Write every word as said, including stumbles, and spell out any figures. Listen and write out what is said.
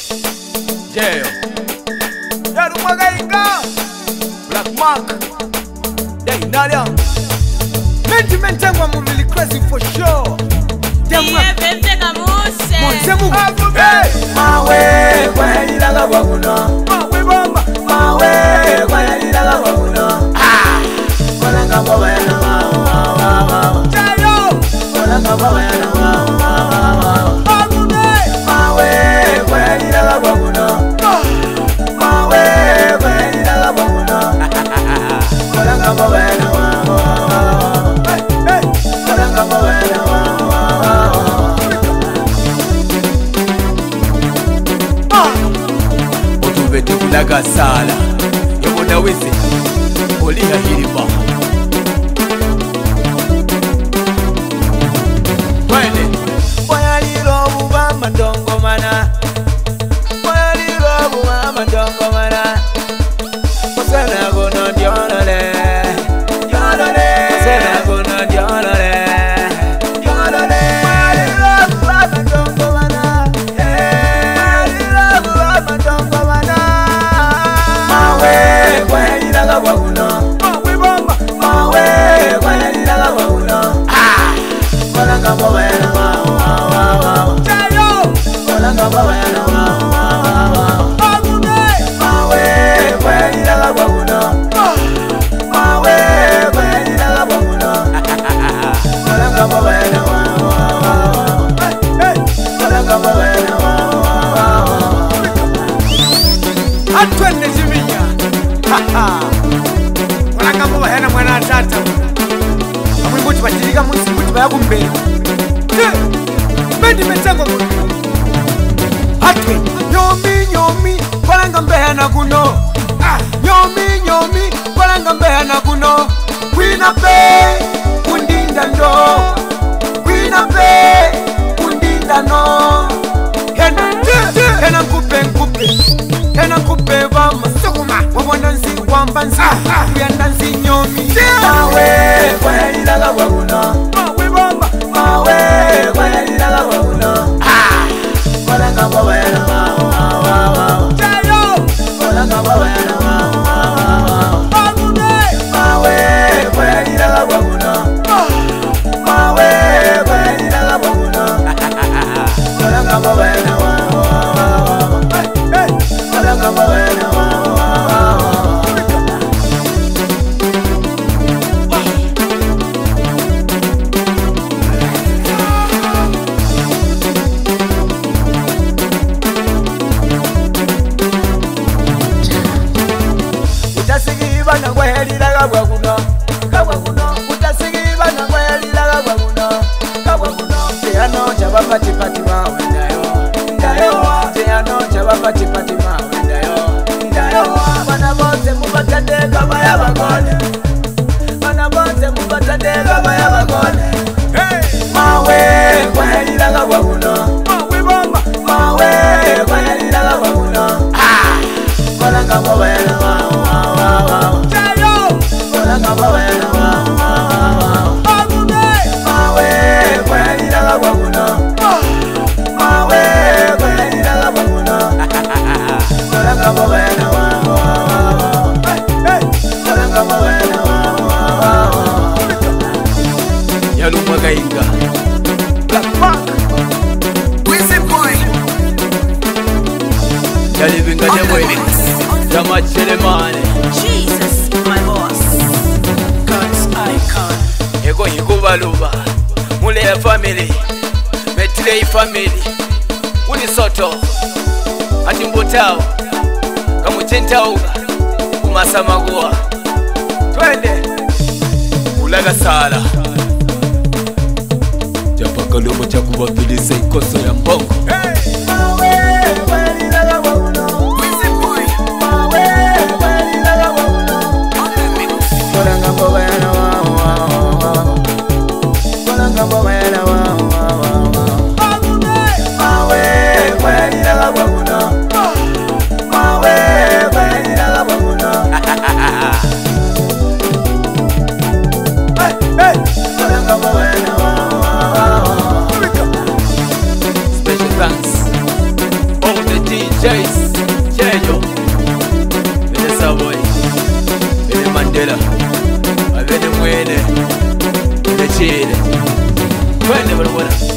Jail. Yarumagainga. Black Mark. Day Nadia. Mentiment and one really crazy for sure. Yeah, baby, come on, say. My way, when you love a woman. My way, when you love a woman. Ah, when I come over and wow, Jayo, when I come over and wow, my way, when you love a woman. My way, when you love a woman. When I come over and wow, when I come over and wow. Kulaga sala yobona wese oliha hiriba Wale Wayaliro buba mandongo mana Wayaliro buba mandongo mana Osana gono diolole Diolole Osana gono diolole Diolole Wayaliro buba mandongo mana Wayaliro buba mandongo mana Mawe, kwa nina la wauna. Mawe bomba. Mawe, kwa nina la wauna. Ah, kola kama wena wa wa wa wa. Jayo, kola kama wena wa wa wa wa. Agude. Mawe, kwa nina la wauna. Mawe, kwa nina la wauna. Kola kama wena wa wa wa. Hey, kola kama wena wa wa wa. Atwende jiminya. Haha. Wala kama bahena mwana tata. Amwe muti batirika munsi muti bayakumbere. Je. Bendi metango muti. Atwe. Nyomi nyomi balanga mbehana kuno. Ah, nyomi nyomi balanga mbehana kuno. Kwina pe kundinda ndo. Kwina pe kundinda no. Hena hena kupe kupe. Hena kupe vama sukuma wabona nzi kwamba nzi kuyanda nzi nyomi Mawe kwa nilala wabuna Mawe bomba Mawe kwa nilala wabuna Ah Wala kama wena wawa wawa Jayo Wala kama wena wawa wawa Agude Mawe kwa nilala wabuna Mawe kwa nilala wabuna Wala kama wena wawa wawa Wala kama wena wawa Utasigiba na kwelila kabwa kuno Kabwa kuno Utasigiba na kwelila kabwa kuno Kabwa kuno Teyano chaba pati pati mawe ndayo Ndayo Teyano chaba pati pati mawe ndayo Ndayo Mana bonze mubatande kama ya bagone Mana bonze mubatande kama ya bagone Hey Mawe kwelila kabwa kuno Mawe bomba Mawe kwelila kabwa kuno Ah Kola kama wena wawa wawa Jayo Kola kama wena wawa wawa Agude Mawe kwelila kabwa kuno Mawe kwelila kabwa kuno Kola kama wena wawa wawa Kola kama wena wawa wawa Yarumagainga Black Mark Wizzy boy Yalivinga nyamwele Jama Chelemane Jesus, my boss. God's icon. Ego hikubaluba Mule ya family Metley family Uni soto Ati mbotao Kamuchentao Kumasa magua Twende Ulaga sala Japa kalubo chakuwa kilisa ikoso ya mbongo Hey! Mawe, wali laga wabuno Wizzy boy Mawe, wali laga wabuno Kolanga mbobena wa wa wa Kolanga mbobena wa wa wa Mawe, wali laga wabuno Mawe, wali laga wabuno Hey, hey Kolanga mbobena wa wa wa Chase, Cheyo, Vene Savoy, Vene Mandela, Vene Mwene, Vene Chile. Twende bwana bwana.